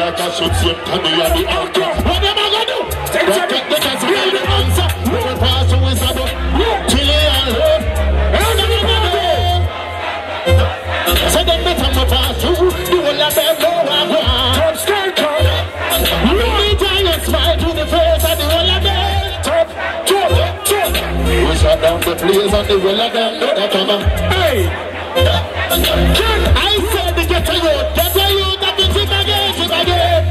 like a shit, same time me and the actor. What am I gonna do? Rock at the dance, we are the answer. We will pass away, Sabo. Chile and love. So them better me pass through. You will have them know I want. Top skirt, top. Really giant smile to the face and the whole of them. Top. We shut down the place and the whole of them know that come on. Hey. I said to get to you, that you tip again.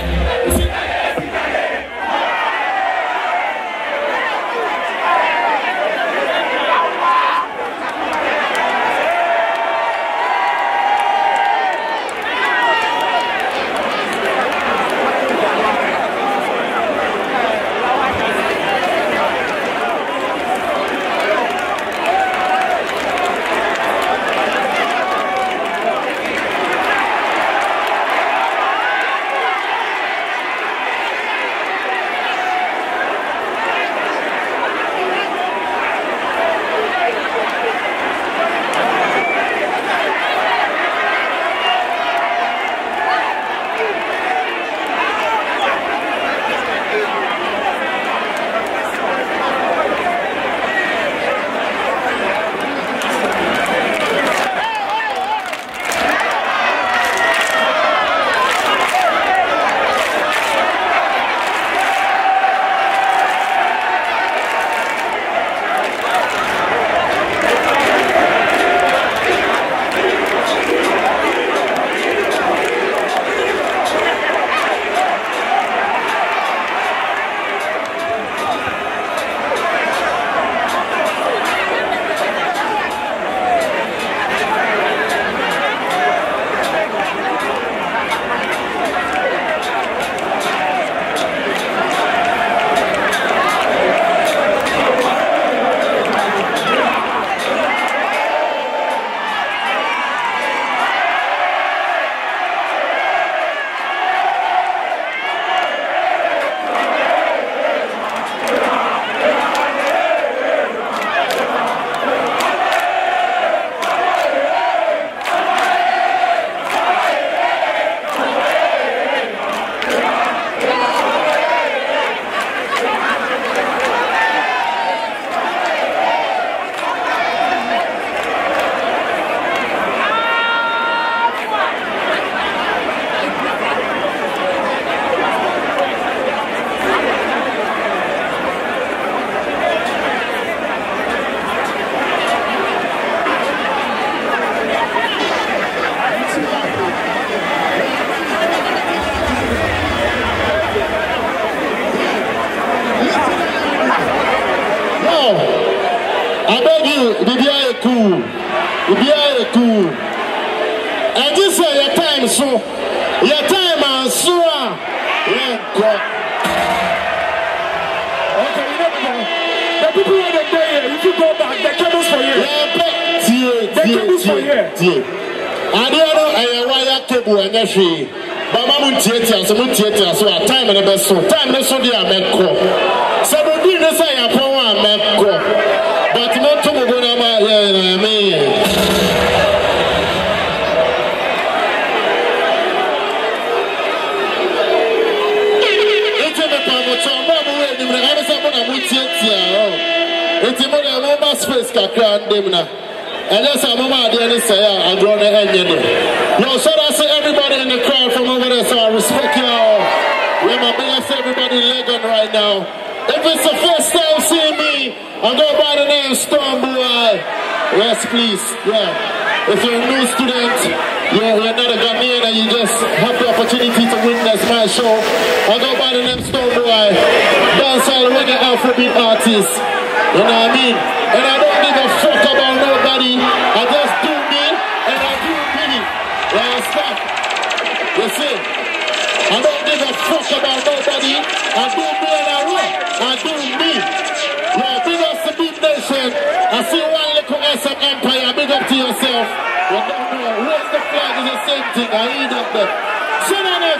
I beg you, the beer cool. And this is your time, so your time and so okay, you know, the people in the day, if you go back, the cables for you. The cables for you. I don't know, I wire cable and everything. But I'm theater, so a time and the best so time, that's what they are meant for. So the dinner say a power meant for. But not to go down my me. It's a power, so I'm ready. I was up on a theater. It's a mobile space, Kakran. And that's how Mama didn't say, I draw the engine. No, so I say everybody in the crowd from over there, so I respect y'all. We're my best, everybody in Legon right now. If it's the first time seeing me, I go by the name Stonebwoy. Yes, please. Yeah. If you're a new student, you're not a Ghanaian and you just have the opportunity to witness my show, I go by the name Stonebwoy. Dancehall reggae Afrobeat artist. You know what I mean? And I don't give a fuck about nobody. I just do me and I do me. You understand? You see? I don't give a fuck about nobody. I do me and I rock. I do me. Yeah, big up to Beat Nation. I see one little SM Empire. Big up to yourself. You don't know. Where's the flag? It's the same thing. I eat up there. Sit on there.